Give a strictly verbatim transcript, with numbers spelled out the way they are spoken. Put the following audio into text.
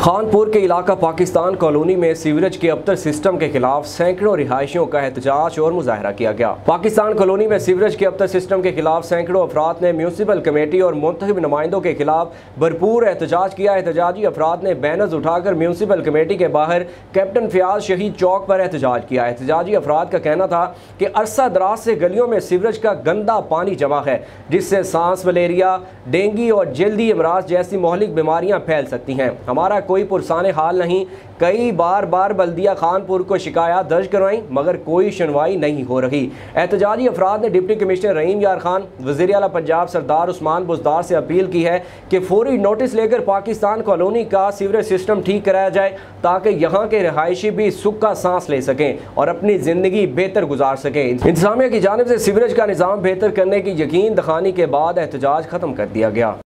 खानपुर के इलाका पाकिस्तान कॉलोनी में सीवरेज के अबतर सिस्टम के खिलाफ सैकड़ों रिहायशियों का एहतजाज और मुजाहरा किया गया। पाकिस्तान कॉलोनी में सीवरेज के अबतर सिस्टम के खिलाफ सैकड़ों अफराद ने म्यूनसिपल कमेटी और मुंतखब नुमाइंदों के खिलाफ भरपूर एहतजाज किया। एहतजाजी अफराद ने बैनर्स उठाकर म्यूनसिपल कमेटी के बाहर कैप्टन फयाज शहीद चौक पर एहतजाज किया। एहतजाजी अफराद का कहना था कि अरसा दराज से गलियों में सीवरेज का गंदा पानी जमा है, जिससे सांस, मलेरिया, डेंगू और जल्दी अमराज जैसी मोहलिक बीमारियां फैल सकती हैं। हमारा कोई पुरसाने हाल नहीं। कई बार बार बल्दिया खानपुर को शिकायत दर्ज करवाई मगर कोई सुनवाई नहीं हो रही। एहतजाजी अफराद ने डिप्टी कमिश्नर रहीम यार खान, वज़ीर आला पंजाब सरदार उस्मान बुज़दार से अपील की है कि फौरी नोटिस लेकर पाकिस्तान कॉलोनी का सीवरेज सिस्टम ठीक कराया जाए ताकि यहाँ के रहायशी भी सुख का सांस ले सकें और अपनी ज़िंदगी बेहतर गुजार सकें। इंतज़ामिया की जानिब से सीवरेज का निज़ाम बेहतर करने की यकीन दखानी के बाद एहतजाज ख़त्म कर दिया गया।